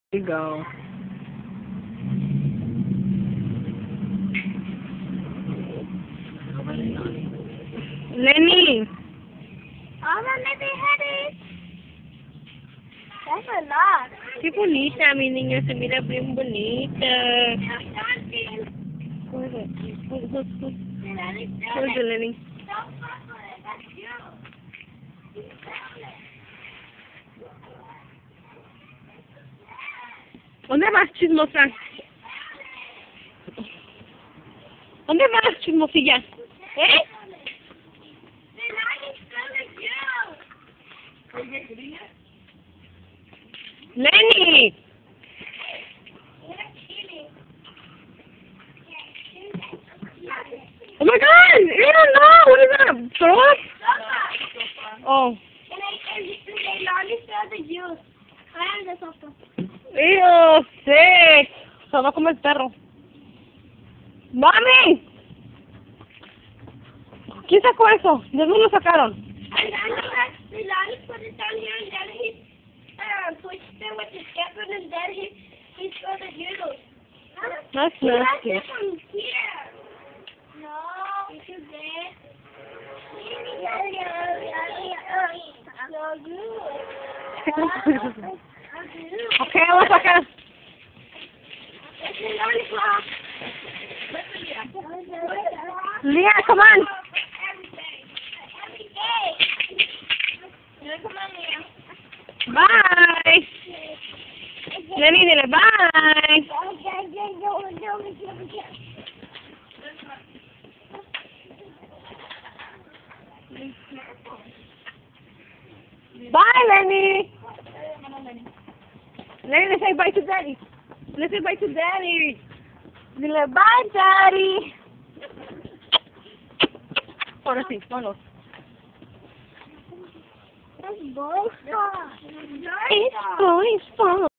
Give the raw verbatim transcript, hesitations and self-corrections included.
There you go. Lenny! Oh, my baby headed. That's a lot. Que bonita, menina. Você mira bem bonita. Coisa. Coisa, coisa, Lenny. Onde vas te mostrar? Onde vas te mostrar? Eh? Lenny! Oh my god! Ew, no! What is that? Throw up? Oh. And I and they only sell the juice. I am the sofa. Ew, sick. Se va a comer el perro. ¡Mami! ¿Quién sacó eso? ¿De dónde lo sacaron? And then the Lonnie put it down here and then he uh, pushed it with the scaffold and then he, he threw the juice. That's He left nasty. it from here. No, it's too bad. Yeah, yeah, yeah, yeah. So good. Okay, vamos a sacar. It's a lollipop. Leah, come on. Every day. Every day. Yeah, come on, Leah. Bye. Lenny, dile bye. Bye, Lenny. Lenny, let's say bye to Daddy. Let's say bye to Daddy. Dile bye, Daddy. Ahora sí, vámonos. That's boy stuff. It's boy fun.